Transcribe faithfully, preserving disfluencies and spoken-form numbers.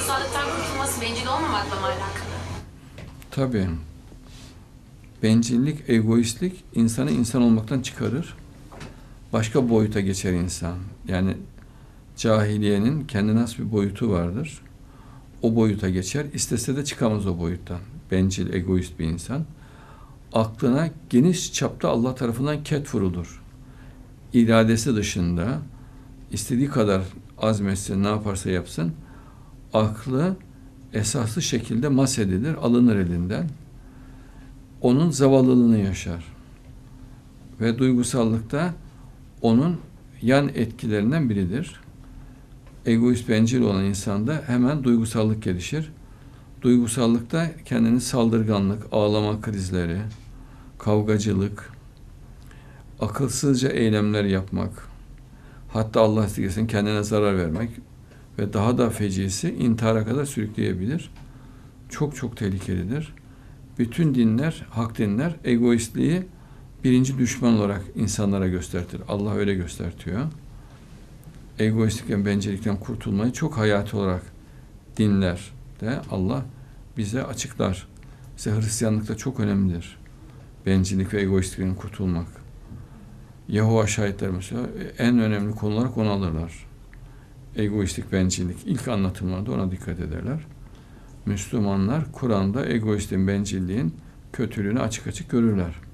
duygusallıktan kurtulması bencil olmamakla mı alakalı? Tabii. Bencillik, egoistlik insanı insan olmaktan çıkarır. Başka boyuta geçer insan. Yani cahiliyenin kendine has bir boyutu vardır. O boyuta geçer. İstese de çıkamaz o boyuttan. Bencil, egoist bir insan. Aklına geniş çapta Allah tarafından ket vurulur. İradesi dışında istediği kadar azmetsin, ne yaparsa yapsın, aklı esaslı şekilde mashedilir, alınır elinden. Onun zavallılığını yaşar. Ve duygusallıkta onun yan etkilerinden biridir. Egoist, bencil olan insanda hemen duygusallık gelişir. Duygusallıkta kendini saldırganlık, ağlama krizleri, kavgacılık, akılsızca eylemler yapmak, hatta Allah esirgesin kendine zarar vermek ve daha da fecisi intihara kadar sürükleyebilir. Çok çok tehlikelidir. Bütün dinler, hak dinler egoistliği birinci düşman olarak insanlara göstertir. Allah öyle göstertiyor. Egoistlikten, bencillikten kurtulmayı çok hayati olarak dinler de Allah bize açıklar. Bize Hristiyanlıkta çok önemlidir. Bencillik ve egoistlikten kurtulmak. Yehova şahitler mesela en önemli konu olarak onu alırlar. Egoistlik, bencillik. İlk anlatımlarda ona dikkat ederler. Müslümanlar Kur'an'da egoistin, bencilliğin kötülüğünü açık açık görürler.